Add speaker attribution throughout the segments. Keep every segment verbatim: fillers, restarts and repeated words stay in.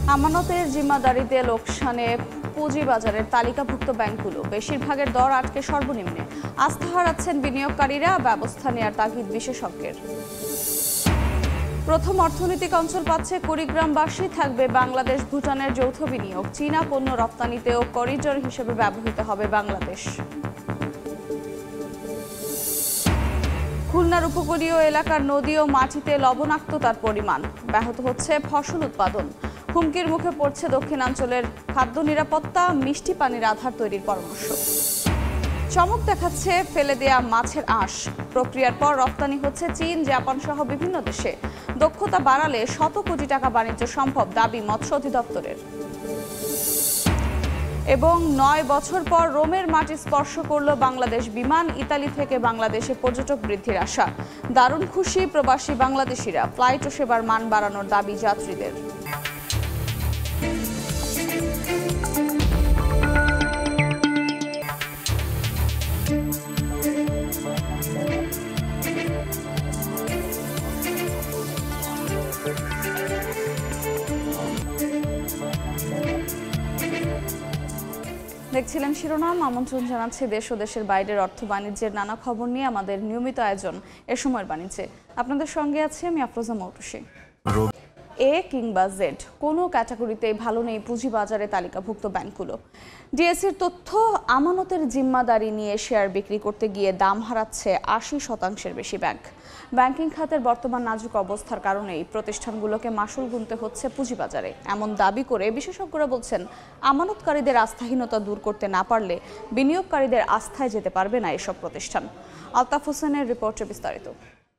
Speaker 1: আমানতের জিম্মাদারিতে লোকসানে পুঁজিবাজারের তালিকাভুক্ত ব্যাংকগুলো বেশিরভাগের দর আটকে সর্বনিম্নে। আস্থা হারাচ্ছেন বিনিয়োগকারীরা, ব্যবস্থা নেওয়ার তাগিদ বিশেষজ্ঞের। প্রথম অর্থনৈতিক অঞ্চল পাচ্ছে কুড়িগ্রামবাসী, থাকবে বাংলাদেশ ভুটানের যৌথ বিনিয়োগ। চীনা পণ্য রপ্তানিতেও করিডোর হিসেবে ব্যবহৃত হবে বাংলাদেশ। খুলনার উপকূলীয় এলাকার নদী ও মাটিতে লবণাক্ততার পরিমাণ, ব্যাহত হচ্ছে ফসল উৎপাদন। হুমকির মুখে পড়ছে দক্ষিণাঞ্চলের খাদ্য নিরাপত্তা, মিষ্টি পানির আধার তৈরির পরামর্শ। চমক দেখাচ্ছে ফেলে দেয়া মাছের আঁশ, প্রক্রিয়ার পর রপ্তানি হচ্ছে চীন, জাপান সহ বিভিন্ন দেশে। দক্ষতা বাড়ালে শত কোটি টাকা বাণিজ্য সম্ভব, দাবি মৎস্য অধিদপ্তরের। এবং নয় বছর পর রোমের মাটি স্পর্শ করল বাংলাদেশ বিমান। ইতালি থেকে বাংলাদেশে পর্যটক বৃদ্ধির আশা। দারুণ খুশি প্রবাসী বাংলাদেশিরা, ফ্লাইট ও সেবার মান বাড়ানোর দাবি যাত্রীদের। দেখছিলেন শিরোনাম। আমন্ত্রণ জানাচ্ছি দেশ ও দেশের বাইরের অর্থ বাণিজ্যের নানা খবর নিয়ে আমাদের নিয়মিত আয়োজন এ সময়ের বাণিজ্যে। আপনাদের সঙ্গে আছি আমি আফরোজা মৌটুসী। এ কিংবা জেড কোনো ক্যাটাগরিতেই ভালো নেই পুঁজিবাজারে তালিকাভুক্ত ব্যাংকগুলো। ডিএসসির তথ্য, আমানতের জিম্মাদারি নিয়ে শেয়ার বিক্রি করতে গিয়ে দাম হারাচ্ছে আশি শতাংশের বেশি ব্যাংক। ব্যাংকিং খাতের বর্তমান নাজুক অবস্থার কারণেই প্রতিষ্ঠানগুলোকে মাশুল গুনতে হচ্ছে পুঁজিবাজারে, এমন দাবি করে বিশেষজ্ঞরা বলছেন আমানতকারীদের আস্থাহীনতা দূর করতে না পারলে বিনিয়োগকারীদের আস্থায় যেতে পারবে না এসব প্রতিষ্ঠান। আলতাফ হোসেনের রিপোর্টে বিস্তারিত।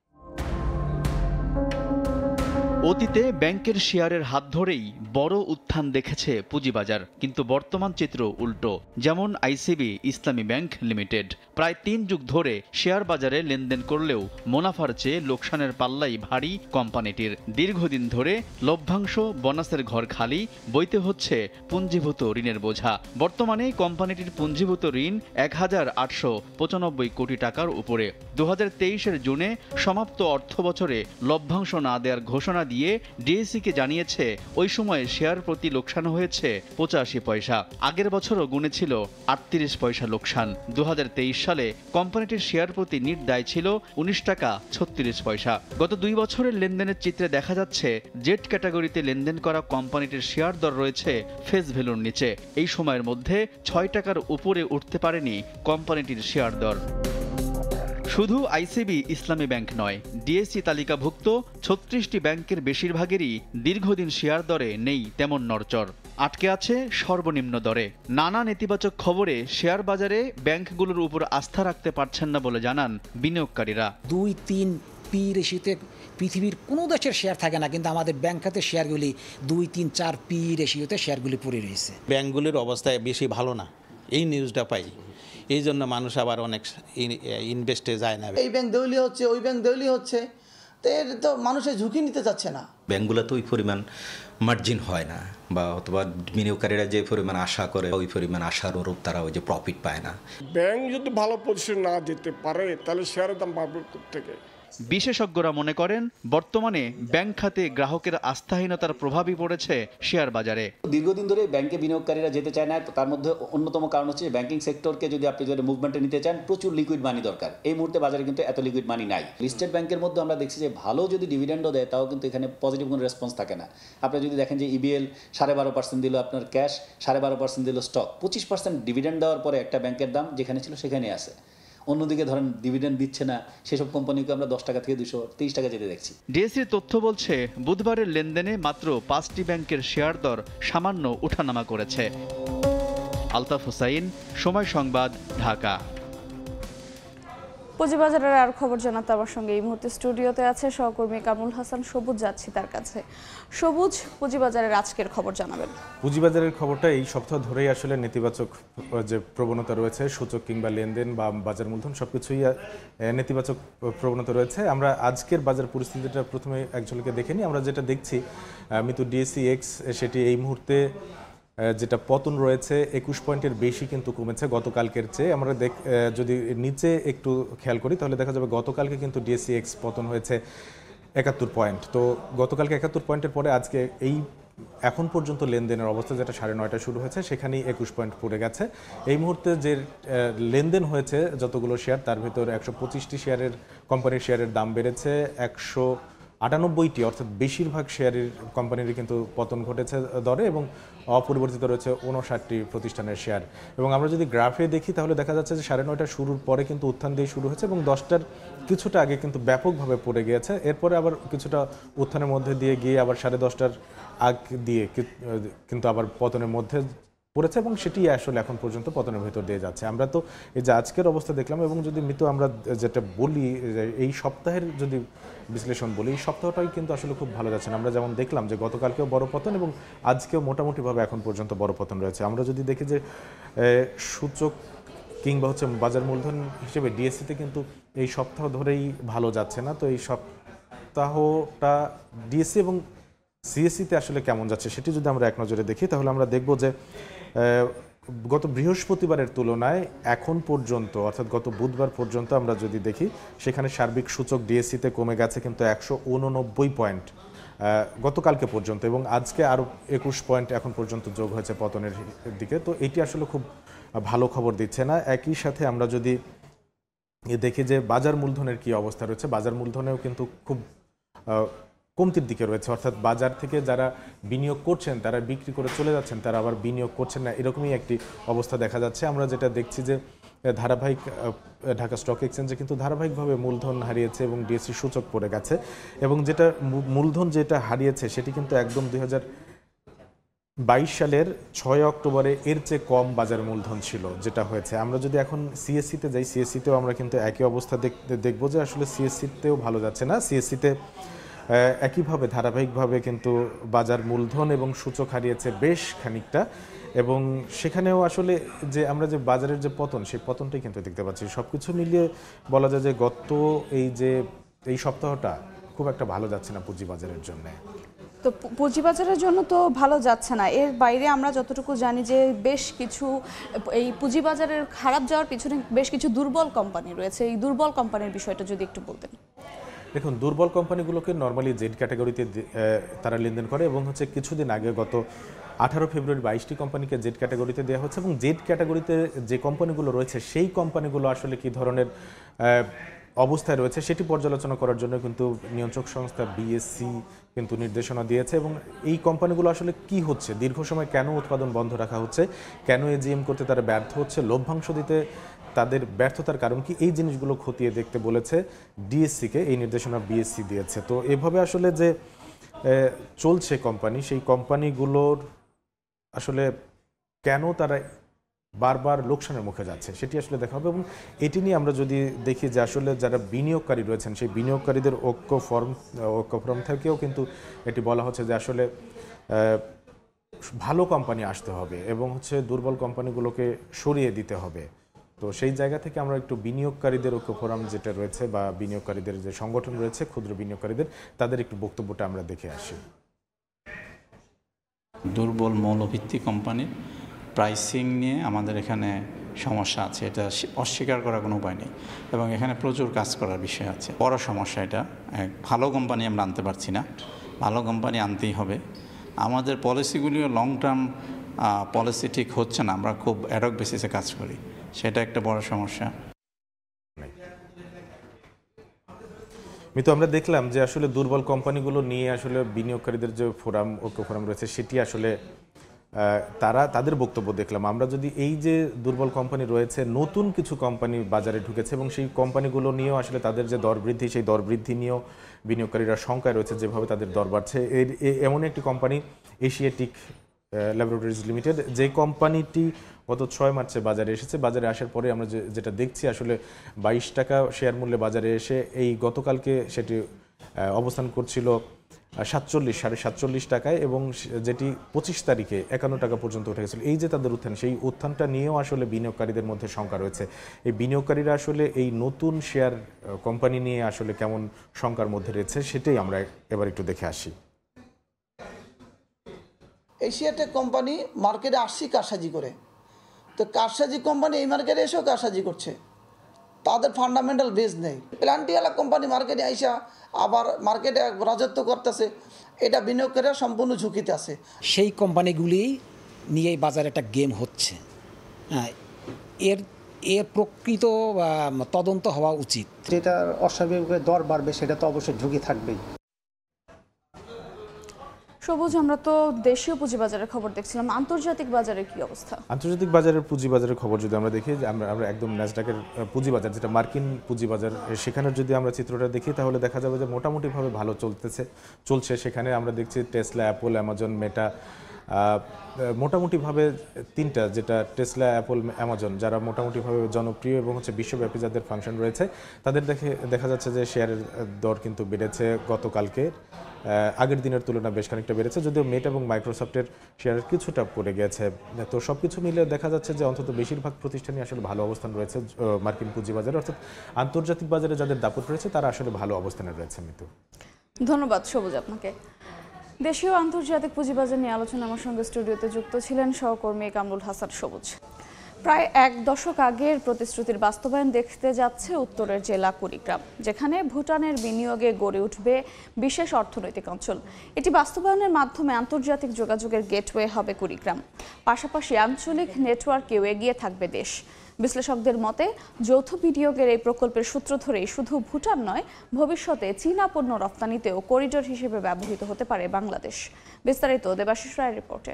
Speaker 2: অতীতে ব্যাংকের শেয়ারের হাত ধরেই বড় উত্থান দেখেছে পুঁজিবাজার, কিন্তু বর্তমান চিত্র উল্টো। যেমন আইসিবি ইসলামী ব্যাংক লিমিটেড প্রায় তিন যুগ ধরে শেয়ার বাজারে লেনদেন করলেও মুনাফার চেয়ে লোকসানের পাল্লাই ভারী কোম্পানিটির। দীর্ঘদিন ধরে লভ্যাংশ বোনাসের ঘর খালি, বইতে হচ্ছে পুঞ্জীভূত ঋণের বোঝা। বর্তমানে কোম্পানিটির পুঞ্জীভূত ঋণ এক হাজার আটশো পঁচানব্বই কোটি টাকার উপরে। দু হাজার তেইশের জুনে সমাপ্ত অর্থ বছরে লভ্যাংশ না দেওয়ার ঘোষণা দিয়ে ডিএসসিকে জানিয়েছে ওই সময় শেয়ার প্রতি লোকসান হয়েছে পঁচাশি পয়সা। আগের বছরও গুনেছিল আটত্রিশ পয়সা লোকসান। দু হাজার তেইশ সালে কোম্পানিটির শেয়ার প্রতি নিট দায় ছিল উনিশ টাকা ছত্রিশ পয়সা। গত দুই বছরের লেনদেনের চিত্রে দেখা যাচ্ছে জেড ক্যাটাগরিতে লেনদেন করা কোম্পানিটির শেয়ার দর রয়েছে ফেস ভ্যালুর নিচে। এই সময়ের মধ্যে ছয় টাকার উপরে উঠতে পারেনি কোম্পানিটির শেয়ার দর। শুধু আইসিবি ইসলামী ব্যাংক নয়, ডিএসসি তালিকাভুক্ত ছত্রিশটি ব্যাংকের বেশিরভাগেরই দীর্ঘদিন শেয়ার দরে নেই তেমন নড়চড়, আটকে আছে সর্বনিম্ন দরে। নানা নেতিবাচক খবরে শেয়ার বাজারে ব্যাংকগুলোর উপর আস্থা রাখতে পারছেন না বলে জানান বিনিয়োগকারীরা।
Speaker 3: দুই তিন পি রেশিওতে পৃথিবীর কোনো দেশের শেয়ার থাকে না, কিন্তু আমাদের ব্যাংক খাতের শেয়ারগুলি দুই তিন চার পি রেশিওতে শেয়ারগুলি পড়ে রয়েছে।
Speaker 4: ব্যাংকগুলির অবস্থা বেশি ভালো না, এই নিউজটা পাই, এই জন্য মানুষ আবার অনেক ইনভেস্টে যায় না।
Speaker 5: এই ব্যাংক দেউলিয়া হচ্ছে, ওই ব্যাংক দেউলিয়া হচ্ছে, তো এর তো মানুষের ঝুঁকি নিতে চাচ্ছে না।
Speaker 6: ব্যাংকগুলোতে ওই পরিমাণ মার্জিন হয় না, বা অথবা বিনিয়োগকারীরা যে পরিমাণ আশা করে ওই পরিমাণ আশার অনুরূপ তারা ওই যে প্রফিট পায় না।
Speaker 7: ব্যাংক যদি ভালো পজিশন না দিতে পারে তাহলে শেয়ারের দাম বাড়বে থেকে।
Speaker 2: বিশেষজ্ঞরা মনে করেন বর্তমানে ব্যাংক খাতে গ্রাহকের আস্থাহীনতার প্রভাবই পড়েছে শেয়ার বাজারে।
Speaker 8: দীর্ঘদিন ধরে ব্যাংকে বিনিয়োগকারীরা যেতে চায় না, তার মধ্যে অন্যতম কারণ হচ্ছে ব্যাংকিং সেক্টরকে যদি আপনি যদি মুভমেন্টে নিতে চান প্রচুর লিকুইড মানি দরকার। এই মুহূর্তে বাজারে কিন্তু এত লিকুইড মানি নাই। লিস্টেড ব্যাংকের মধ্যে আমরা দেখছি যে ভালো যদি ডিভিডেন্ডও দেয় তাও কিন্তু এখানে পজিটিভ কোনো রেসপন্স থাকে না। আপনি যদি দেখেন যে ইবিএল সাড়ে বারো পার্সেন্ট দিল আপনার ক্যাশ, সাড়ে বারো পার্সেন্ট দিল স্টক, পঁচিশ পার্সেন্ট ডিভিডেন্ড দেওয়ার পরে একটা ব্যাংকের দাম যেখানে ছিল সেখানে আছে। অন্যদিকে ধরেন ডিভিডেন্ড দিচ্ছে না সেসব কোম্পানিকে আমরা দশ টাকা থেকে দুশো তিরিশ টাকা যেতে দেখছি।
Speaker 2: ডিএসসির তথ্য বলছে বুধবারের লেনদেনে মাত্র পাঁচটি ব্যাংকের শেয়ার দর সামান্য ওঠানামা করেছে। আলতাফ হোসাইন, সময় সংবাদ, ঢাকা।
Speaker 1: পুঁজিবাজারের আর খবর জানাতে আমার সঙ্গে এই মুহূর্তে স্টুডিওতে আছে সহকর্মী কামরুল হাসান সবুজ। যাচ্ছি তার কাছে। সবুজ, পুঁজিবাজারের আজকের খবর জানাবেন।
Speaker 9: পুঁজিবাজারের খবরটা এই সপ্তাহ ধরেই আসলে নেতিবাচক যে প্রবণতা রয়েছে, সূচক কিংবা লেনদেন বা বাজার মূলধন সবকিছুই নেতিবাচক প্রবণতা রয়েছে। আমরা আজকের বাজার পরিস্থিতিটা প্রথমে একজনকে দেখে নিই। আমরা যেটা দেখছি মিতু ডিএসসি এক্স সেটি এই মুহূর্তে যেটা পতন রয়েছে একুশ পয়েন্টের বেশি কিন্তু কমেছে গতকালকের চেয়ে। আমরা দেখ যদি নিচে একটু খেয়াল করি তাহলে দেখা যাবে গতকালকে কিন্তু ডিএসসি এক্স পতন হয়েছে একাত্তর পয়েন্ট। তো গতকালকে একাত্তর পয়েন্টের পরে আজকে এই এখন পর্যন্ত লেনদেনের অবস্থা যেটা সাড়ে নয়টা শুরু হয়েছে সেখানেই একুশ পয়েন্ট পড়ে গেছে। এই মুহূর্তে যে লেনদেন হয়েছে যতগুলো শেয়ার তার ভিতর একশো পঁচিশটি শেয়ারের কোম্পানির শেয়ারের দাম বেড়েছে, একশো আটানব্বইটি অর্থাৎ বেশিরভাগ শেয়ারের কোম্পানিরই কিন্তু পতন ঘটেছে দরে, এবং অপরিবর্তিত রয়েছে উনষাটটি প্রতিষ্ঠানের শেয়ার। এবং আমরা যদি গ্রাফে দেখি তাহলে দেখা যাচ্ছে যে সাড়ে নয়টা শুরুর পরে কিন্তু উত্থান দিয়ে শুরু হয়েছে এবং দশটার কিছুটা আগে কিন্তু ব্যাপকভাবে পড়ে গিয়েছে, এরপরে আবার কিছুটা উত্থানের মধ্যে দিয়ে গিয়ে আবার সাড়ে দশটার আগ দিয়ে কিন্তু আবার পতনের মধ্যে পড়েছে এবং সেটি আসলে এখন পর্যন্ত পতনের ভেতর দিয়ে যাচ্ছে। আমরা তো এই যে আজকের অবস্থা দেখলাম, এবং যদি মিতু আমরা যেটা বলি এই সপ্তাহের যদি বিশ্লেষণ বলি, এই সপ্তাহটাই কিন্তু আসলে খুব ভালো যাচ্ছে না। আমরা যেমন দেখলাম যে গতকালকেও বড় পতন এবং আজকেও মোটামুটিভাবে এখন পর্যন্ত বড় পতন রয়েছে। আমরা যদি দেখি যে সূচক কিংবা হচ্ছে বাজার মূলধন হিসেবে ডিএসসিতে কিন্তু এই সপ্তাহ ধরেই ভালো যাচ্ছে না। তো এই সপ্তাহটা ডিএসসি এবং সিএসসিতে আসলে কেমন যাচ্ছে সেটি যদি আমরা এক নজরে দেখি তাহলে আমরা দেখব যে গত বৃহস্পতিবারের তুলনায় এখন পর্যন্ত অর্থাৎ গত বুধবার পর্যন্ত আমরা যদি দেখি সেখানে সার্বিক সূচক ডিএসসিতে কমে গেছে কিন্তু একশো উননব্বই পয়েন্ট গতকালকে পর্যন্ত, এবং আজকে আরও একুশ পয়েন্ট এখন পর্যন্ত যোগ হয়েছে পতনের দিকে। তো এটি আসলে খুব ভালো খবর দিচ্ছে না। একই সাথে আমরা যদি দেখি যে বাজার মূলধনের কি অবস্থা রয়েছে, বাজার মূলধনেও কিন্তু খুব কমতির দিকে রয়েছে, অর্থাৎ বাজার থেকে যারা বিনিয়োগ করছেন তারা বিক্রি করে চলে যাচ্ছেন, তারা আবার বিনিয়োগ করছেন না, এরকমই একটি অবস্থা দেখা যাচ্ছে। আমরা যেটা দেখছি যে ধারাবাহিক ঢাকা স্টক এক্সচেঞ্জে কিন্তু ধারাবাহিকভাবে মূলধন হারিয়েছে এবং ডিএসসি সূচক পড়ে গেছে, এবং যেটা মূলধন যেটা হারিয়েছে সেটি কিন্তু একদম দুই হাজার বাইশ সালের ছয় অক্টোবরে এর চেয়ে কম বাজার মূলধন ছিল যেটা হয়েছে। আমরা যদি এখন সিএসসিতে যাই, সিএসসিতেও আমরা কিন্তু একই অবস্থা দেখবো যে আসলে সিএসসিতেও ভালো যাচ্ছে না। সিএসসিতে একইভাবে ধারাবাহিকভাবে কিন্তু বাজার মূলধন এবং সূচক হারিয়েছে বেশ খানিকটা, এবং সেখানেও আসলে যে আমরা যে বাজারের যে পতন সেই পতনটাই কিন্তু দেখতে পাচ্ছি। সব কিছু মিলিয়ে বলা যায় যে গত এই যে এই সপ্তাহটা খুব একটা ভালো যাচ্ছে না পুঁজিবাজারের জন্য।
Speaker 1: তো পুঁজিবাজারের জন্য তো ভালো যাচ্ছে না, এর বাইরে আমরা যতটুকু জানি যে বেশ কিছু এই পুঁজিবাজারের খারাপ যাওয়ার পিছনে বেশ কিছু দুর্বল কোম্পানি রয়েছে। এই দুর্বল কোম্পানির বিষয়টা যদি একটু বলতেন।
Speaker 9: দেখুন, দুর্বল কোম্পানিগুলোকে নর্মালি জেড ক্যাটাগরিতে তারা লেনদেন করে, এবং হচ্ছে কিছুদিন আগে গত আঠারো ফেব্রুয়ারি বাইশটি কোম্পানিকে জেড ক্যাটাগরিতে দেওয়া হচ্ছে, এবং জেড ক্যাটাগরিতে যে কোম্পানিগুলো রয়েছে সেই কোম্পানিগুলো আসলে কী ধরনের অবস্থায় রয়েছে সেটি পর্যালোচনা করার জন্য কিন্তু নিয়ন্ত্রক সংস্থা বিএসসি কিন্তু নির্দেশনা দিয়েছে, এবং এই কোম্পানিগুলো আসলে কি হচ্ছে, দীর্ঘ সময় কেন উৎপাদন বন্ধ রাখা হচ্ছে, কেন এজিএম করতে তারা ব্যর্থ হচ্ছে, লভ্যাংশ দিতে তাদের ব্যর্থতার কারণ কি, এই জিনিসগুলো খতিয়ে দেখতে বলেছে ডিএসসিকে, এই নির্দেশনা বিএসসি দিয়েছে। তো এভাবে আসলে যে চলছে কোম্পানি, সেই কোম্পানিগুলোর আসলে কেন তারা বারবার লোকসানের মুখে যাচ্ছে সেটি আসলে দেখা হবে। এবং এটি নিয়ে আমরা যদি দেখি যে আসলে যারা বিনিয়োগকারী রয়েছেন সেই বিনিয়োগকারীদের ঐক্য ফর্ম ঐক্য ফর্ম থেকেও কিন্তু এটি বলা হচ্ছে যে আসলে ভালো কোম্পানি আসতে হবে এবং হচ্ছে দুর্বল কোম্পানিগুলোকে সরিয়ে দিতে হবে। তো সেই জায়গা থেকে আমরা একটু বিনিয়োগকারীদের ঐক্য ফোরাম যেটা রয়েছে বা বিনিয়োগকারীদের যে সংগঠন রয়েছে ক্ষুদ্র বিনিয়োগকারীদের, তাদের একটু বক্তব্যটা আমরা দেখে আসি।
Speaker 10: দুর্বল মৌলভিত্তিক কোম্পানির প্রাইসিং নিয়ে আমাদের এখানে সমস্যা আছে, এটা অস্বীকার করার কোনো উপায় নেই, এবং এখানে প্রচুর কাজ করার বিষয় আছে। বড় সমস্যা এটা, এক ভালো কোম্পানি আমরা আনতে পারছি না, ভালো কোম্পানি আনতেই হবে। আমাদের পলিসিগুলিও লং টার্ম পলিসি ঠিক হচ্ছে না, আমরা খুব অ্যাডক বেসিসে কাজ করি, সেটা একটা বড় সমস্যা।
Speaker 9: মিতু, আমরা দেখলাম যে আসলে দুর্বল কোম্পানিগুলো নিয়ে আসলে বিনিয়োগকারীদের যে ফোরাম ঐক্য ফোরাম রয়েছে সেটি আসলে তারা তাদের বক্তব্য দেখলাম। আমরা যদি এই যে দুর্বল কোম্পানি রয়েছে, নতুন কিছু কোম্পানি বাজারে ঢুকেছে এবং সেই কোম্পানিগুলো নিয়েও আসলে তাদের যে দর বৃদ্ধি সেই দর বৃদ্ধি নিয়েও বিনিয়োগকারীরা শঙ্কায় রয়েছে যেভাবে তাদের দর বাড়ছে। এর এমন একটি কোম্পানি এশিয়াটিক ল্যাবরেটরিজ লিমিটেড, যে কোম্পানিটি গত ছয় মার্চে বাজারে এসেছে। বাজারে আসার পরে আমরা যেটা দেখছি আসলে বাইশ টাকা শেয়ার মূল্যে বাজারে এসে এই গতকালকে সেটি অবস্থান করছিল সাতচল্লিশ সাড়ে সাতচল্লিশ টাকায়, এবং যেটি পঁচিশ তারিখে একান্ন টাকা পর্যন্ত উঠে গেছিল। এই যে তাদের উত্থান, সেই উত্থানটা নিয়েও আসলে বিনিয়োগকারীদের মধ্যে শঙ্কা রয়েছে। এই বিনিয়োগকারীরা আসলে এই নতুন শেয়ার কোম্পানি নিয়ে আসলে কেমন শঙ্কার মধ্যে রয়েছে সেটাই আমরা এবার একটু দেখে আসি।
Speaker 5: এশিয়াটেক কোম্পানি মার্কেটে আসছি কারসাজি করে, তো কারসাজি কোম্পানি এই মার্কেটে এসেও কারসাজি করছে। তাদের ফান্ডামেন্টাল বেস নেই। প্ল্যান্টিওয়ালা কোম্পানি মার্কেটে আইসা আবার মার্কেটে রাজত্ব করতেছে, এটা বিনিয়োগকারীরা সম্পূর্ণ ঝুঁকিতে আছে।
Speaker 3: সেই কোম্পানিগুলি নিয়েই বাজারে একটা গেম হচ্ছে। হ্যাঁ, এর এর প্রকৃত তদন্ত হওয়া উচিত।
Speaker 11: যেটা অস্বাভাবিক দর বাড়বে সেটা তো অবশ্যই ঝুঁকি থাকবেই।
Speaker 1: সবুজ, আমরা তো দেশীয় পুঁজিবাজারের খবর দেখছিলাম, আন্তর্জাতিক বাজারের কি অবস্থা?
Speaker 9: আন্তর্জাতিক বাজারের পুঁজিবাজারের খবর যদি আমরা দেখি, আমরা আমরা একদম ন্যাসডাকের পুঁজিবাজার যেটা মার্কিন পুঁজিবাজার, সেখানের যদি আমরা চিত্রটা দেখি তাহলে দেখা যাবে যে মোটামুটিভাবে ভালো চলতেছে চলছে সেখানে আমরা দেখছি টেসলা, অ্যাপল, অ্যামাজন, মেটা, মোটামুটিভাবে তিনটা, যেটা টেসলা, অ্যাপল, অ্যামাজন, যারা মোটামুটিভাবে জনপ্রিয় এবং হচ্ছে বিশ্বব্যাপী যাদের ফাংশন রয়েছে, তাদের দেখে দেখা যাচ্ছে যে শেয়ারের দর কিন্তু বেড়েছে গতকালকে আগের দিনের তুলনায় বেশ খানিকটা বেড়েছে, যদিও মেটা এবং মাইক্রোসফটের শেয়ারের কিছুটা পড়ে গেছে। তো সব কিছু মিলে দেখা যাচ্ছে যে অন্তত বেশিরভাগ প্রতিষ্ঠানই আসলে ভালো অবস্থান রয়েছে মার্কিন পুঁজিবাজারে, অর্থাৎ আন্তর্জাতিক বাজারে যাদের দাপট রয়েছে তারা আসলে ভালো অবস্থানে রয়েছে। মিতু,
Speaker 1: ধন্যবাদ সবুজ আপনাকে। দেশীয় আন্তর্জাতিক পুঁজিবাজার নিয়ে আলোচনা আমার সঙ্গে স্টুডিওতে যুক্ত ছিলেন সহকর্মী কামরুল হাসান সবুজ। প্রায় এক দশক আগের প্রতিশ্রুতির বাস্তবায়ন দেখতে যাচ্ছে উত্তরের জেলা কুড়িগ্রাম, যেখানে ভুটানের বিনিয়োগে গড়ে উঠবে বিশেষ অর্থনৈতিক অঞ্চল। এটি বাস্তবায়নের মাধ্যমে আন্তর্জাতিক যোগাযোগের গেটওয়ে হবে কুড়িগ্রাম, পাশাপাশি আঞ্চলিক নেটওয়ার্কেও এগিয়ে থাকবে দেশ। বিশ্লেষকদের মতে যৌথ বিনিয়োগের এই প্রকল্পের সূত্র ধরেই শুধু ভুটান নয়, ভবিষ্যতে চীনা পণ্য রপ্তানিতেও করিডোর হিসেবে ব্যবহৃত হতে পারে বাংলাদেশ। বিস্তারিত দেবাশিস রায়ের রিপোর্টে।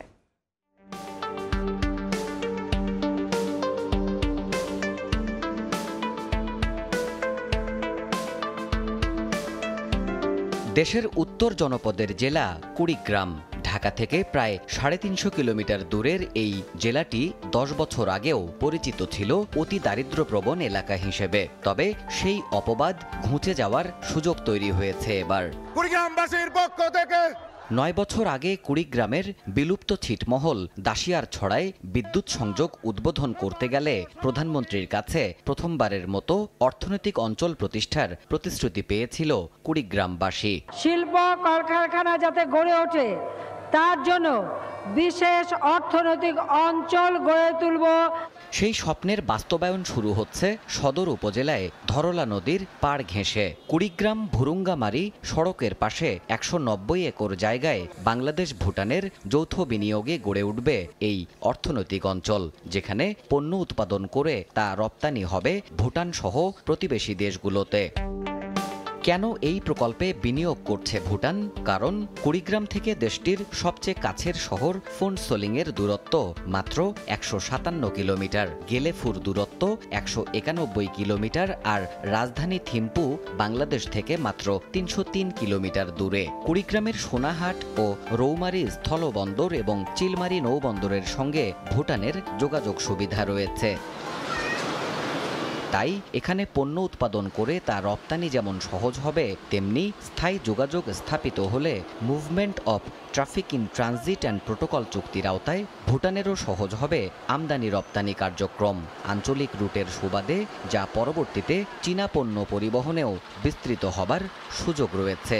Speaker 12: দেশের উত্তর জনপদের জেলা কুড়িগ্রাম। ঢাকা থেকে প্রায় সাড়ে তিনশো কিলোমিটার দূরের এই জেলাটি দশ বছর আগেও পরিচিত ছিল অতি দারিদ্র্যপ্রবণ এলাকা হিসেবে। তবে সেই অপবাদ ঘুঁচে যাওয়ার সুযোগ তৈরি হয়েছে এবার।
Speaker 13: কুড়িগ্রামবাসীর পক্ষ থেকে
Speaker 12: নয় বছর আগে কুড়িগ্রামের বিলুপ্ত ছিটমহল দাসিয়ার ছড়ায় বিদ্যুৎ সংযোগ উদ্বোধন করতে গেলে প্রধানমন্ত্রীর কাছে প্রথমবারের মতো অর্থনৈতিক অঞ্চল প্রতিষ্ঠার প্রতিশ্রুতি পেয়েছিল কুড়িগ্রামবাসী।
Speaker 14: শিল্প কলকারখানা যাতে গড়ে ওঠে তার জন্য বিশেষ অর্থনৈতিক অঞ্চল গড়ে তুলব।
Speaker 12: সেই স্বপ্নের বাস্তবায়ন শুরু হচ্ছে সদর উপজেলায় ধরলা নদীর পাড় ঘেঁষে। কুড়িগ্রাম ভুরুঙ্গামারি সড়কের পাশে একশো নব্বই একর জায়গায় বাংলাদেশ ভুটানের যৌথ বিনিয়োগে গড়ে উঠবে এই অর্থনৈতিক অঞ্চল, যেখানে পণ্য উৎপাদন করে তা রপ্তানি হবে ভুটান সহ প্রতিবেশী দেশগুলোতে। কেন এই প্রকল্পে বিনিয়োগ করছে ভুটান? কারণ কুড়িগ্রাম থেকে দেশটির সবচেয়ে কাছের শহর ফোনসোলিংয়ের দূরত্ব মাত্র একশো সাতান্ন কিলোমিটার, গেলেফুর দূরত্ব একশো একানব্বই কিলোমিটার, আর রাজধানী থিম্পু বাংলাদেশ থেকে মাত্র তিনশো তিন কিলোমিটার দূরে। কুড়িগ্রামের সোনাহাট ও রৌমারী স্থলবন্দর এবং চিলমারি নৌবন্দরের সঙ্গে ভুটানের যোগাযোগ সুবিধা রয়েছে। তাই এখানে পণ্য উৎপাদন করে তা রপ্তানি যেমন সহজ হবে, তেমনি স্থায়ী যোগাযোগ স্থাপিত হলে movement of traffic in transit and protocol চুক্তির আওতায় ভুটানেরও সহজ হবে আমদানি রপ্তানি কার্যক্রম আঞ্চলিক রুটের সুবাদে, যা পরবর্তীতে চীনা পণ্য পরিবহনেও বিস্তৃত হবার সুযোগ রয়েছে।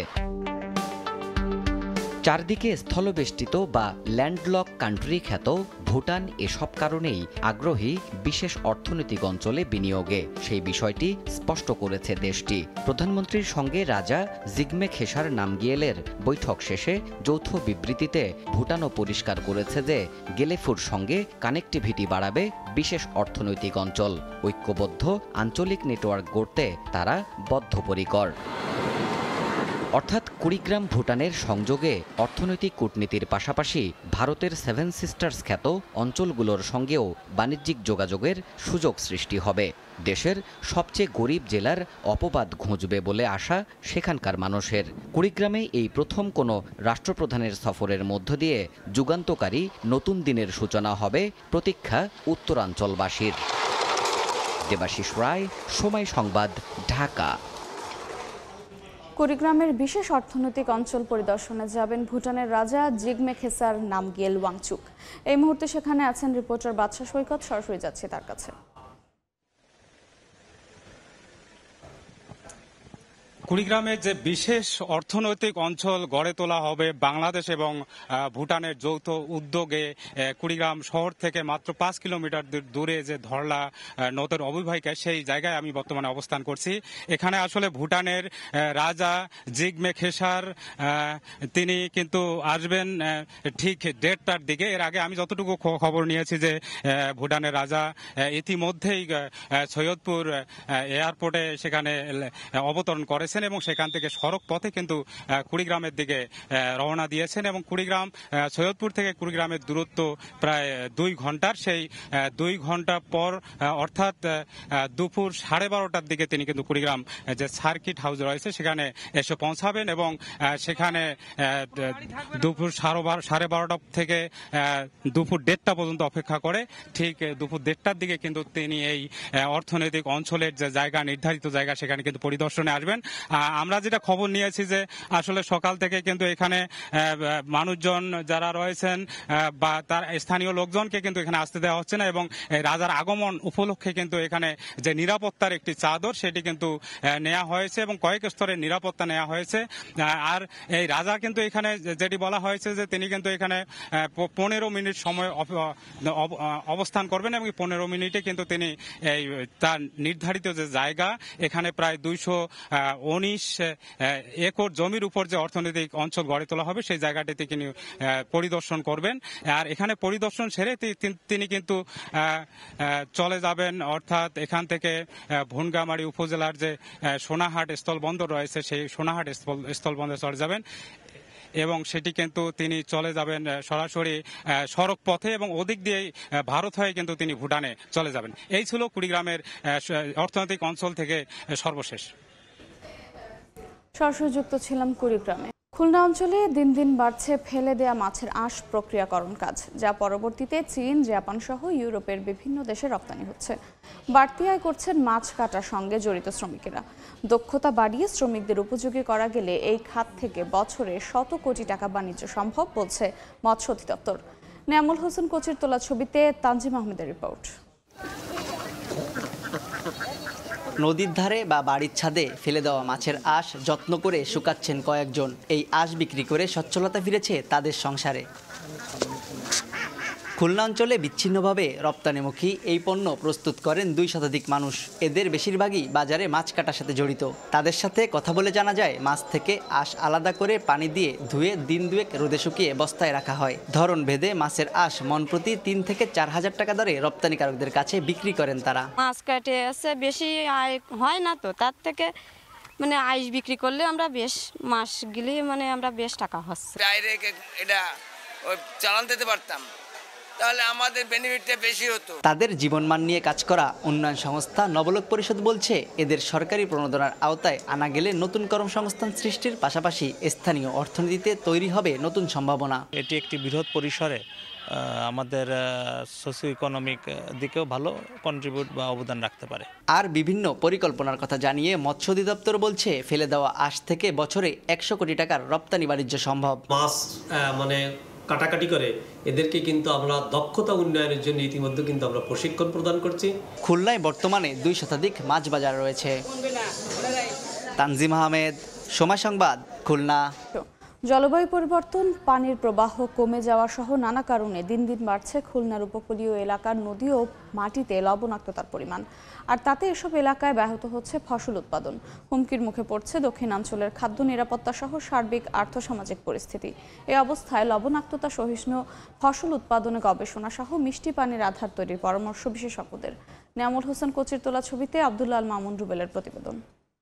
Speaker 12: চারদিকে স্থলবেষ্টিত বা ল্যান্ডলক কান্ট্রি খ্যাত ভুটান এসব কারণেই আগ্রহী বিশেষ অর্থনৈতিক অঞ্চলে বিনিয়োগে। সেই বিষয়টি স্পষ্ট করেছে দেশটি। প্রধানমন্ত্রীর সঙ্গে রাজা জিগমে খেসার নামগিয়েলের বৈঠক শেষে যৌথ বিবৃতিতে ভুটানও পরিষ্কার করেছে যে গেলেফুর সঙ্গে কানেক্টিভিটি বাড়াবে বিশেষ অর্থনৈতিক অঞ্চল। ঐক্যবদ্ধ আঞ্চলিক নেটওয়ার্ক গড়তে তারা বদ্ধপরিকর। অর্থাৎ কুড়িগ্রাম ভুটানের সংযোগে অর্থনৈতিক কূটনীতির পাশাপাশি ভারতের সেভেন সিস্টার্স খ্যাত অঞ্চলগুলোর সঙ্গেও বাণিজ্যিক যোগাযোগের সুযোগ সৃষ্টি হবে। দেশের সবচেয়ে গরিব জেলার অপবাদ ঘুঁচবে বলে আশা সেখানকার মানুষের। কুড়িগ্রামে এই প্রথম কোনো রাষ্ট্রপ্রধানের সফরের মধ্য দিয়ে যুগান্তকারী নতুন দিনের সূচনা হবে প্রতীক্ষা উত্তরাঞ্চলবাসীর। দেবাশিস রায়, সময় সংবাদ, ঢাকা।
Speaker 1: কুড়িগ্রামের বিশেষ অর্থনৈতিক অঞ্চল পরিদর্শনে যাবেন ভুটানের রাজা জিগমে খেসার নামগিয়েল ওয়াংচুক। এই মুহূর্তে সেখানে আছেন রিপোর্টার বাদশা সৈকত, সরাসরি যাচ্ছে তার কাছে।
Speaker 15: কুড়িগ্রামের যে বিশেষ অর্থনৈতিক অঞ্চল গড়ে তোলা হবে বাংলাদেশ এবং ভুটানের যৌথ উদ্যোগে, কুড়িগ্রাম শহর থেকে মাত্র পাঁচ কিলোমিটার দূরে যে ধরলা নদের অববাহিকা, সেই জায়গায় আমি বর্তমানে অবস্থান করছি। এখানে আসলে ভুটানের রাজা জিগমে খেসার তিনি কিন্তু আসবেন ঠিক দেড়টার দিকে। এর আগে আমি যতটুকু খবর নিয়েছি যে ভুটানের রাজা ইতিমধ্যেই সৈয়দপুর এয়ারপোর্টে সেখানে অবতরণ করেছেন এবং সেখান থেকে সড়ক পথে কিন্তু কুড়িগ্রামের দিকে রওনা দিয়েছেন এবং কুড়িগ্রাম সৈয়দপুর থেকে কুড়িগ্রামের দূরত্ব প্রায় দুই ঘন্টার। সেই দুই ঘন্টা পর অর্থাৎ দুপুর সাড়ে বারোটার দিকে তিনি কিন্তু কুড়িগ্রাম যে সার্কিট হাউস রয়েছে সেখানে এসে পৌঁছাবেন এবং সেখানে দুপুর সাড়ে বারোটা থেকে দুপুর দেড়টা পর্যন্ত অপেক্ষা করে ঠিক দুপুর দেড়টার দিকে কিন্তু তিনি এই অর্থনৈতিক অঞ্চলের যে জায়গা, নির্ধারিত জায়গা, সেখানে কিন্তু পরিদর্শনে আসবেন। আমরা যেটা খবর নিয়েছি যে আসলে সকাল থেকে কিন্তু এখানে মানুষজন যারা রয়েছেন বা তার স্থানীয় লোকজনকে কিন্তু এখানে আসতে দেওয়া হচ্ছে না এবং রাজার আগমন উপলক্ষে কিন্তু এখানে যে নিরাপত্তার একটি চাদর সেটি কিন্তু নেওয়া হয়েছে এবং কয়েক স্তরের নিরাপত্তা নেওয়া হয়েছে। আর এই রাজা কিন্তু এখানে যেটি বলা হয়েছে যে তিনি কিন্তু এখানে পনেরো মিনিট সময় অবস্থান করবেন এবং পনেরো মিনিটে কিন্তু তিনি এই তার নির্ধারিত যে জায়গা, এখানে প্রায় দুইশো উনিশ একর জমির উপর যে অর্থনৈতিক অঞ্চল গড়ে তোলা হবে সেই জায়গাটিতে তিনি পরিদর্শন করবেন। আর এখানে পরিদর্শন সেরে তিনি কিন্তু চলে যাবেন, অর্থাৎ এখান থেকে ভুনগামারি উপজেলার যে সোনাহাট স্থলবন্দর রয়েছে সেই সোনাহাট স্থলবন্দরে চলে যাবেন এবং সেটি কিন্তু তিনি চলে যাবেন সরাসরি সড়ক পথে এবং ওদিক দিয়ে ভারত হয়ে কিন্তু তিনি ভুটানে চলে যাবেন। এই ছিল কুড়িগ্রামের অর্থনৈতিক অঞ্চল থেকে সর্বশেষ।
Speaker 1: সরাসরি যুক্ত ছিলাম কুড়িগ্রামে। খুলনা অঞ্চলে দিন দিন বাড়ছে ফেলে দেয়া মাছের আঁশ প্রক্রিয়াকরণ কাজ, যা পরবর্তীতে চীন, জাপান সহ ইউরোপের বিভিন্ন দেশে রপ্তানি হচ্ছে। বাড়তি আয় করছেন মাছ কাটার সঙ্গে জড়িত শ্রমিকেরা। দক্ষতা বাড়িয়ে শ্রমিকদের উপযোগী করা গেলে এই খাত থেকে বছরে শত কোটি টাকা বাণিজ্য সম্ভব বলছে মৎস্য অধিদপ্তর। নেয়ামুল হোসেন কোচির তোলা ছবিতে তানজিম আহমেদের রিপোর্ট।
Speaker 16: নদীর ধারে বা বাড়ির ছাদে ফেলে দেওয়া মাছের আঁশ যত্ন করে শুকাচ্ছেন কয়েকজন। এই আঁশ বিক্রি করে সচ্ছলতা ফিরেছে তাদের সংসারে। খুলনা অঞ্চলে বিচ্ছিন্নভাবে রপ্তানিমুখী এই পণ্য প্রস্তুত করেন দুই শতাধিক মানুষ। এদের বেশিরভাগই বাজারে মাছ কাটার সাথে জড়িত। তাদের সাথে কথা বলে জানা যায়, মাছ থেকে আঁশ আলাদা করে পানি দিয়ে ধুয়ে দিন দুয়েক রোদে শুকিয়ে বস্তায় রাখা হয়। ধরন ভেদে মাছের আঁশ মন প্রতি তিন থেকে চার হাজার টাকা দরে রপ্তানিকারকদের কাছে বিক্রি করেন তারা।
Speaker 17: মাছ কাটে আছে বেশি আয় হয় না, তো তার থেকে মানে আইস বিক্রি করলে আমরা বেশ মাছগুলি মানে আমরা বেশ টাকা হচ্ছে।
Speaker 18: ডাইরেক্ট এটা চালান দিতে পারতাম তাহলে আমাদের বেনিফিটটা বেশি হতো।
Speaker 16: তাদের জীবনমান নিয়ে কাজ করা উন্নয়ন সংস্থা নবলোক পরিষদ বলছে, এদের সরকারি প্রণোদনার আওতায় আনা গেলে নতুন কর্মসংস্থান সৃষ্টির পাশাপাশি স্থানীয় অর্থনীতিতে তৈরি হবে নতুন সম্ভাবনা।
Speaker 19: এটি একটি বৃহৎ পরিসরে আমাদের সোশিও ইকোনমিক দিকেও ভালো কন্ট্রিবিউট বা অবদান রাখতে পারে।
Speaker 16: আর বিভিন্ন পরিকল্পনার কথা জানিয়ে মৎস্য অধিদপ্তর বলছে, ফেলে দেওয়া আঁশ থেকে বছরে একশো কোটি টাকার রপ্তানি বাণিজ্য সম্ভব।
Speaker 20: মাছ মানে কাটাকাটি করে এদেরকে কিন্তু আমরা দক্ষতা উন্নয়নের জন্য ইতিমধ্যে কিন্তু আমরা প্রশিক্ষণ প্রদান করছি।
Speaker 16: খুলনায় বর্তমানে দুই শতাধিক মাছ বাজার রয়েছে। তানজিম আহমেদ, সময় সংবাদ, খুলনা।
Speaker 1: জলবায়ু পরিবর্তন, পানির প্রবাহ কমে যাওয়া সহ নানা কারণে দিন দিন বাড়ছে খুলনার উপকূলীয় এলাকার নদী ও মাটিতে লবণাক্ততার পরিমাণ। আর তাতে এসব এলাকায় ব্যাহত হচ্ছে ফসল উৎপাদন। হুমকির মুখে পড়ছে দক্ষিণাঞ্চলের খাদ্য নিরাপত্তা সহ সার্বিক আর্থসামাজিক পরিস্থিতি। এই অবস্থায় লবণাক্ততা সহিষ্ণু ফসল উৎপাদনে গবেষণা সহ মিষ্টি পানির আধার তৈরির পরামর্শ বিশেষজ্ঞদের। নেয়ামুল হোসেন কোচির তোলা ছবিতে আব্দুল্লাহ আল মামুন রুবেলের প্রতিবেদন।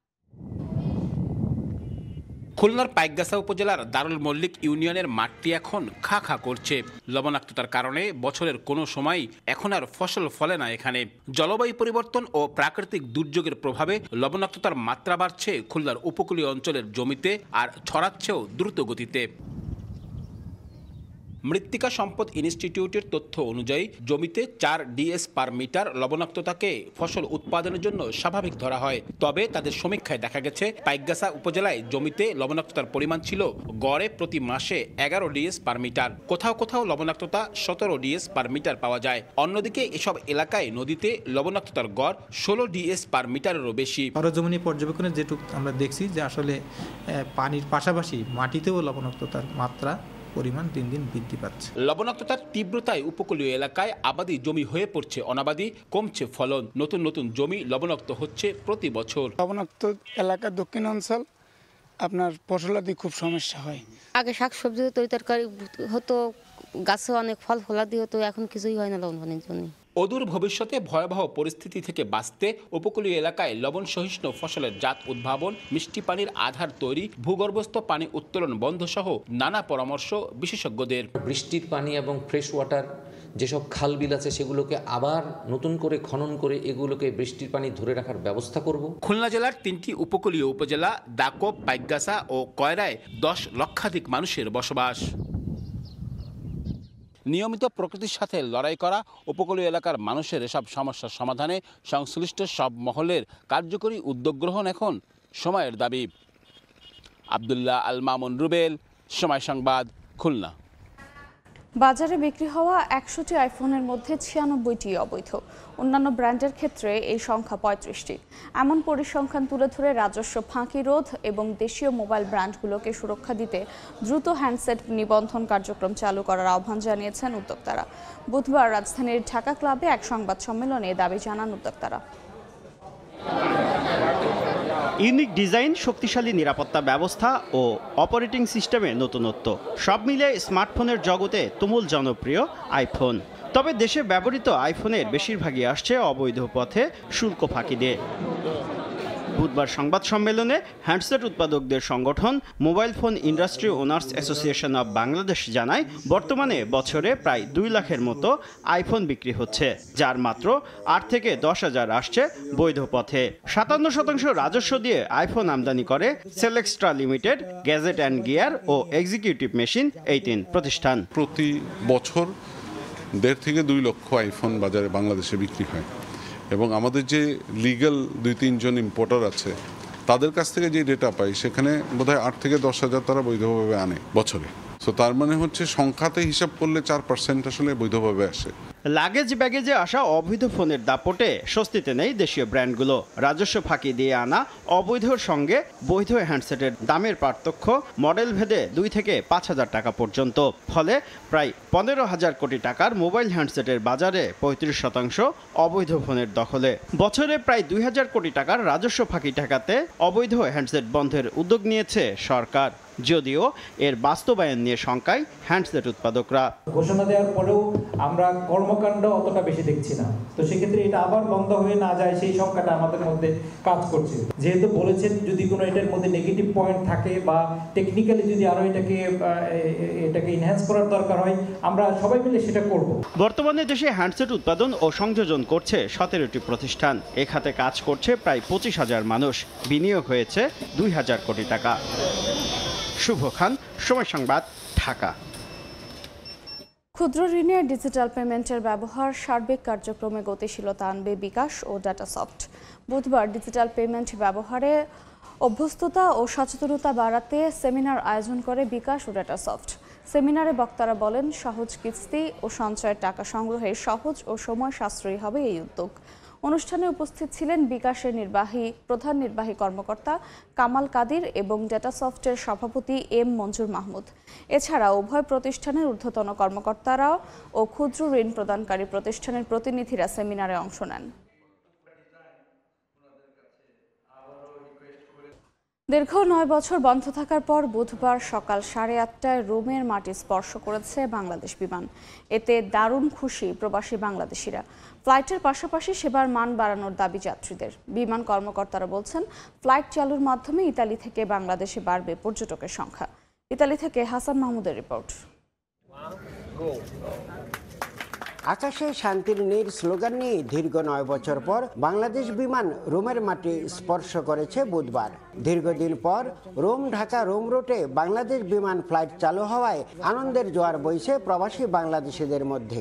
Speaker 21: খুলনার পাইকগাছা উপজেলার দারুল মল্লিক ইউনিয়নের মাঠটি এখন খা খা করছে। লবণাক্ততার কারণে বছরের কোনো সময় এখন আর ফসল ফলে না এখানে। জলবায়ু পরিবর্তন ও প্রাকৃতিক দুর্যোগের প্রভাবে লবণাক্ততার মাত্রা বাড়ছে খুলনার উপকূলীয় অঞ্চলের জমিতে আর ছড়াচ্ছেও দ্রুত গতিতে। মৃত্তিকা সম্পদ ইনস্টিটিউটের তথ্য অনুযায়ী জমিতে চার ডিএস পার মিটার লবণাক্ততাকে ফসল উৎপাদনের জন্য স্বাভাবিক ধরা হয়। তবে তাদের সমীক্ষায় দেখা গেছে পাইকগাছা উপজেলায় জমিতে লবণাক্ততার পরিমাণ ছিল গড়ে প্রতি মাসে এগারো ডিএস পার মিটার, কোথাও কোথাও লবণাক্ততা সতেরো ডিএস পার মিটার পাওয়া যায়। অন্যদিকে এসব এলাকায় নদীতে লবণাক্ততার গড় ষোলো ডিএস পার মিটারেরও বেশি।
Speaker 4: সরজমিনী পর্যবেক্ষণে যেটুকু আমরা দেখছি যে আসলে পানির পাশাপাশি মাটিতেও লবণাক্ততার মাত্রা পরিমাণ দিন দিন বৃদ্ধি পাচ্ছে।
Speaker 21: লবণাক্ততার তীব্রতায় উপকূলীয় এলাকায় আবাদি জমি হয়ে পড়ছে অনাবাদি, কমছে ফলন, নতুন নতুন জমি লবণাক্ত হচ্ছে প্রতি বছর।
Speaker 22: লবণাক্ত এলাকা দক্ষিণ অঞ্চল আপনার ফসলাদি খুব সমস্যা হয়।
Speaker 23: আগে শাক সবজি তরি তরকারি হতো, গাছে অনেক ফল ফলাদি হতো, এখন কিছুই হয় না লবণের জন্য।
Speaker 21: অদূর ভবিষ্যতে ভয়াবহ পরিস্থিতি থেকে বাঁচতে উপকূলীয় এলাকায় লবণ সহিষ্ণু ফসলের জাত উদ্ভাবন, মিষ্টি পানির আধার তৈরি, ভূগর্ভস্থ পানি উত্তোলন বন্ধ সহ নানা পরামর্শ বিশেষজ্ঞদের।
Speaker 24: বৃষ্টির পানি এবং ফ্রেশ ওয়াটার যেসব খাল বিল আছে সেগুলোকে আবার নতুন করে খনন করে এগুলোকে বৃষ্টির পানি ধরে রাখার ব্যবস্থা করব।
Speaker 21: খুলনা জেলার তিনটি উপকূলীয় উপজেলা দাকব, পাইকগাছা ও কয়রায় দশ লক্ষাধিক মানুষের বসবাস। নিয়মিত প্রকৃতির সাথে লড়াই করা উপকূলীয় এলাকার মানুষের এসব সমস্যার সমাধানে সংশ্লিষ্ট সব মহলের কার্যকরী উদ্যোগ গ্রহণ এখন সময়ের দাবি। আব্দুল্লাহ আল মামুন রুবেল, সময় সংবাদ, খুলনা।
Speaker 1: বাজারে বিক্রি হওয়া একশোটি আইফোনের মধ্যে ছিয়ানব্বইটি অবৈধ। অন্যান্য ব্র্যান্ডের ক্ষেত্রে এই সংখ্যা পঁয়ত্রিশটি। এমন পরিসংখ্যান তুলে ধরে রাজস্ব ফাঁকি রোধ এবং দেশীয় মোবাইল ব্র্যান্ডগুলোকে সুরক্ষা দিতে দ্রুত হ্যান্ডসেট নিবন্ধন কার্যক্রম চালু করার আহ্বান জানিয়েছেন উদ্যোক্তারা। বুধবার রাজধানীর ঢাকা ক্লাবে এক সংবাদ সম্মেলনে দাবি জানান উদ্যোক্তারা।
Speaker 25: ইউনিক ডিজাইন, শক্তিশালী নিরাপত্তা ব্যবস্থা ও অপারেটিং সিস্টেমে নতুনত্ব, সব মিলে স্মার্টফোনের জগতে তুমুল জনপ্রিয় আইফোন। তবে দেশে ব্যবহৃত আইফোনের বেশিরভাগই আসছে অবৈধ পথে শুল্ক ফাঁকি দিয়ে। বুধবার সংবাদ সম্মেলনে হ্যান্ডসেট উৎপাদকদের সংগঠন mobile phone industry owners association of Bangladesh জানায়, বর্তমানে বছরে প্রায় দুই লাখের মতো আইফোন বিক্রি হচ্ছে, যার মাত্র আট থেকে দশ হাজার আসছে বৈধ পথে। সাতান্ন শতাংশ রাজস্ব দিয়ে আইফোন আমদানি করে Celextra limited, gadget and gear ও এক্সিকিউটিভ মেশিন এই তিন প্রতিষ্ঠান।
Speaker 26: প্রতি বছর দেড় থেকে দুই লক্ষ আইফোন বাজারে বাংলাদেশে বিক্রি হয় এবং আমাদের যে লিগ্যাল দুই তিনজন ইম্পোর্টার আছে তাদের কাছ থেকে যে ডেটা পাই সেখানে বোধহয় আট থেকে দশ হাজার তারা বৈধভাবে আনে বছরে। সো তার মানে হচ্ছে সংখ্যাতে হিসাব করলে চার পার্সেন্ট আসলে বৈধভাবে আসে।
Speaker 25: লাগেজ ব্যাগেজে আসা অবৈধ ফোনের দাপটে স্বস্তিতে নেই দেশীয় ব্র্যান্ডগুলো। রাজস্ব ফাঁকি দিয়ে আনা অবৈধর সঙ্গে বৈধ হ্যান্ডসেটের দামের পার্থক্য মডেল ভেদে দুই থেকে পাঁচ হাজার টাকা পর্যন্ত। ফলে প্রায় পনেরো হাজার কোটি টাকার মোবাইল হ্যান্ডসেটের বাজারে পঁয়ত্রিশ শতাংশ অবৈধ ফোনের দখলে। বছরে প্রায় দুই হাজার কোটি টাকার রাজস্ব ফাঁকি ঠেকাতে অবৈধ হ্যান্ডসেট বন্ধের উদ্যোগ নিয়েছে সরকার, যদিও এর বাস্তবায়ন নিয়ে শঙ্কায় হ্যান্ডসেট উৎপাদকরা।
Speaker 27: ঘোষণা দেওয়ার পরেও আমরা কর্মকাণ্ড অতটা বেশি দেখছি না, তো সেক্ষেত্রে এটা আবার বন্ধ হয়ে না যায় সেই সংখ্যাটা আমাদের মধ্যে কাজ করছে। যেহেতু বলেছেন যদি কোনো এটার মধ্যে নেগেটিভ পয়েন্ট থাকে বা টেকনিক্যালি যদি আরও এটাকে এটাকে এনহ্যান্স করার দরকার হয়, আমরা সবাই মিলে সেটা করব।
Speaker 25: বর্তমানে দেশে হ্যান্ডসেট উৎপাদন ও সংযোজন করছে সতেরোটি প্রতিষ্ঠান। এ খাতে কাজ করছে প্রায় পঁচিশ হাজার মানুষ। বিনিয়োগ হয়েছে দুই হাজার কোটি টাকা। শুভ খান, সময় সংবাদ, ঢাকা।
Speaker 1: ক্ষুদ্র ঋণে ডিজিটাল পেমেন্টের ব্যবহার সার্বিক কার্যক্রমে গতিশীলতা আনবে বিকাশ ও ডাটাসফট। বুধবার ডিজিটাল পেমেন্ট ব্যবহারে অভ্যস্ততা ও সচেতনতা বাড়াতে সেমিনার আয়োজন করে বিকাশ ও ডাটাসফট। সেমিনারে বক্তারা বলেন, সহজ কিস্তি ও সঞ্চয়ের টাকা সংগ্রহে সহজ ও সময় সাশ্রয়ী হবে এই উদ্যোগ। অনুষ্ঠানে উপস্থিত ছিলেন বিকাশের নির্বাহী প্রধান নির্বাহী কর্মকর্তা কামাল কাদির এবং ডাটাসফটের সভাপতি এম মঞ্জুর মাহমুদ। এছাড়া উভয় প্রতিষ্ঠানের ঊর্ধ্বতন কর্মকর্তারা ও ক্ষুদ্র ঋণ প্রদানকারী প্রতিষ্ঠানের প্রতিনিধিরা সেমিনারে অংশ নেন। দীর্ঘ নয় বছর বন্ধ থাকার পর বুধবার সকাল সাড়ে আটটায় রোমের মাটি স্পর্শ করেছে বাংলাদেশ বিমান। এতে দারুণ খুশি প্রবাসী বাংলাদেশিরা। ফ্লাইটের পাশাপাশি সেবার মান বাড়ানোর দাবি যাত্রীদের। বিমান কর্মকর্তারা বলছেন, ফ্লাইট চালুর মাধ্যমে ইতালি থেকে বাংলাদেশে বাড়বে পর্যটকের সংখ্যা। ইতালি থেকে হাসান মাহমুদের রিপোর্ট।
Speaker 2: আকাশে শান্তির নীড় স্লোগান নিয়ে দীর্ঘ নয় বছর পর বাংলাদেশ বিমান রোমের মাটি স্পর্শ করেছে বুধবার। দীর্ঘদিন পর রোম ঢাকা রোম রুটে বাংলাদেশ বিমান ফ্লাইট চালু হওয়ায় আনন্দের জোয়ার বইছে প্রবাসী বাংলাদেশিদের মধ্যে।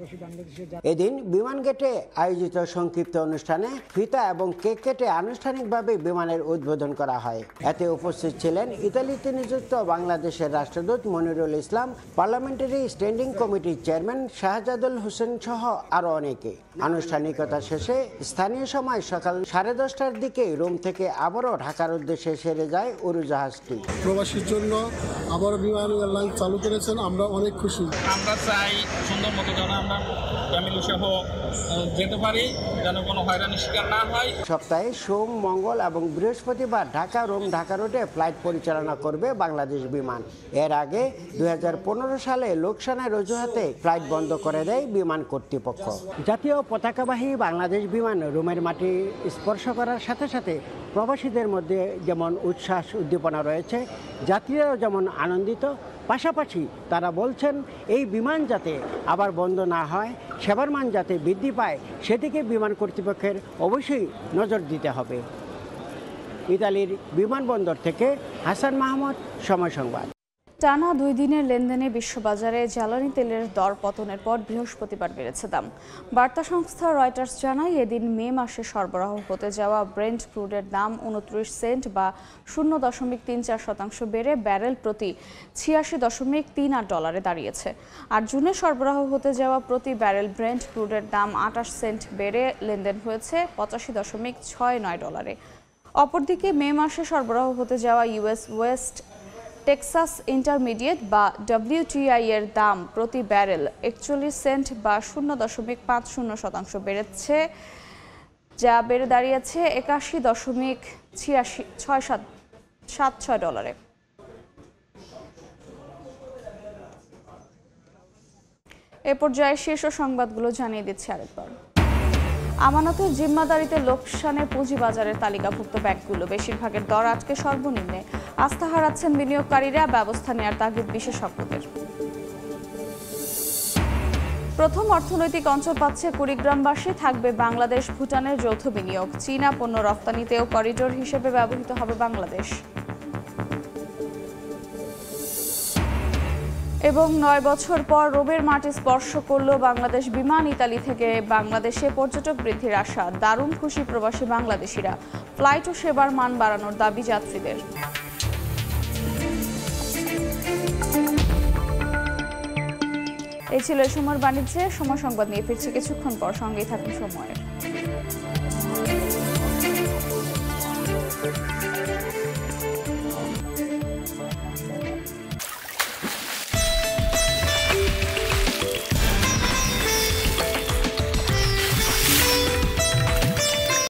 Speaker 2: এদিন বিমান গেটে আয়োজিত সংক্ষিপ্ত অনুষ্ঠানে ফিতা এবং কেক কেটে আনুষ্ঠানিকভাবে বিমানের উদ্বোধন করা হয়। এতে উপস্থিত ছিলেন ইতালিতে নিযুক্ত বাংলাদেশের রাষ্ট্রদূত মনিরুল ইসলাম, পার্লামেন্টারি স্ট্যান্ডিং কমিটির চেয়ারম্যান শাহজাদুল হোসেন সহ আরো অনেকে। আনুষ্ঠানিকতা শেষে স্থানীয় সময় সকাল সাড়ে দশটার দিকে রোম থেকে আবারও ঢাকার উদ্দেশ্যে সেরে যায় উড়োজাহাজটি।
Speaker 3: প্রবাসীর জন্য আবারও বিমান এয়ারলাইন চালু করেছেন, আমরা অনেক খুশি।
Speaker 5: আমরা চাই সুন্দর মতো যেন আমরা ফ্যামিলি সহ যেতে পারি, যেন কোনো হয়রানির শিকার না হয়।
Speaker 2: সপ্তাহে সোম, মঙ্গল এবং বৃহস্পতিবার ঢাকা রোম ঢাকা রুটে ফ্লাইট পরিচালনা করবে বাংলাদেশ বিমান। এর আগে দুই হাজার পনেরো সালে লোকসানের অজুহাতে ফ্লাইট বন্ধ করে দেয় বিমান কর্তৃপক্ষ। জাতীয় পতাকাবাহী বাংলাদেশ বিমান রোমের মাটি স্পর্শ করার সাথে সাথে প্রবাসীদের মধ্যে যেমন উচ্ছ্বাস উদ্দীপনা রয়েছে, যাত্রীরাও যেমন আনন্দিত। পাশাপাশি তারা বলছেন এই বিমান যাতে আবার বন্ধ না হয়, সেবার মান যাতে বৃদ্ধি পায়, সেদিকে বিমান কর্তৃপক্ষের অবশ্যই নজর দিতে হবে। ইতালির বিমানবন্দর থেকে হাসান মাহমুদ, সময় সংবাদ।
Speaker 1: টানা দুই দিনের লেনদেনে বিশ্ববাজারে জ্বালানি তেলের দর পতনের পর বৃহস্পতিবার বেড়েছে দাম। বার্তা সংস্থা রয়টার্স জানায়, এদিন মে মাসে সরবরাহ হতে যাওয়া ব্রেন্ট ক্রুডের দাম উনত্রিশ সেন্ট বা শূন্য দশমিক তিন চার শতাংশ বেড়ে ব্যারেল প্রতি ছিয়াশি দশমিক তিন আট ডলারে দাঁড়িয়েছে। আর জুনে সরবরাহ হতে যাওয়া প্রতি ব্যারেল ব্রেন্ট ক্রুডের দাম আটাশ সেন্ট বেড়ে লেনদেন হয়েছে পঁচাশি দশমিক ছয় নয় ডলারে। অপরদিকে মে মাসে সরবরাহ হতে যাওয়া ইউএস ওয়েস্ট টেক্সাস ইন্টারমিডিয়েট বা ডব্লিউটিআই এর দাম প্রতি ব্যারেল একচল্লিশ সেন্ট বা শূন্য দশমিক পাঁচ শূন্য শতাংশ বেড়েছে, যা বেড়ে দাঁড়িয়েছে একাশি দশমিক ছিয়াশি ছয় সাত সাত ছয় ডলারে। এ পর্যায়ে শীর্ষ সংবাদগুলো জানিয়ে দিচ্ছে আরেকবার। আমানতের জিম্মাদারিতে লোকসানে পুঁজিবাজারের তালিকাভুক্ত ব্যাংকগুলো বেশিরভাগের দর আটকে সর্বনিম্নে। আস্থা হারাচ্ছেন বিনিয়োগকারীরা, ব্যবস্থা নেওয়ার তাগিদ বিশেষজ্ঞদের। প্রথম অর্থনৈতিক অঞ্চল পাচ্ছে কুড়িগ্রামবাসী, থাকবে বাংলাদেশ ভুটানের যৌথ বিনিয়োগ। চীনা পণ্য রপ্তানিতেও করিডোর হিসেবে ব্যবহৃত হবে বাংলাদেশ। এবং নয় বছর পর রোমের মাটি স্পর্শ করল বাংলাদেশ বিমান। ইতালি থেকে বাংলাদেশে পর্যটক বৃদ্ধির আশা, দারুণ খুশি প্রবাসী বাংলাদেশিরা। ফ্লাইট ও সেবার মান বাড়ানোর দাবি যাত্রীদের। এই ছিল এই সময়ের বাণিজ্যে। সময় সংবাদ নিয়ে ফিরছি কিছুক্ষণ পর, সঙ্গেই থাকুন সময়ের।